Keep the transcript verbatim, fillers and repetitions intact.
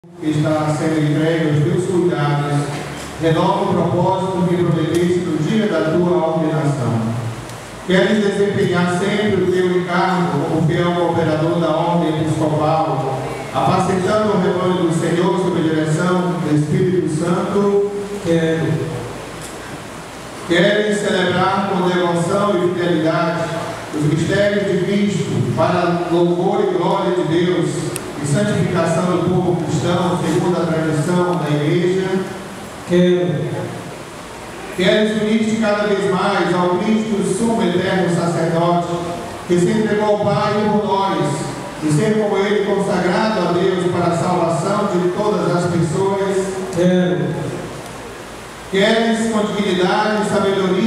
que está sendo entregue aos teus cuidados, renova o propósito que prometeste no dia da tua ordenação. Queres desempenhar sempre o teu encargo como fiel cooperador da ordem episcopal, apacentando o rebanho do Senhor sob a direção do Espírito Santo. Quero. Queres celebrar com devoção e fidelidade os mistérios de Cristo para louvor e glória de Deus e santificação do povo cristão segundo a tradição da Igreja. Quero. Queres unir-te cada vez mais ao Cristo, sumo eterno sacerdote, que se entregou ao Pai por nós, e ser como Ele consagrado a Deus para a salvação de todas as pessoas. Quero. Queres com dignidade e sabedoria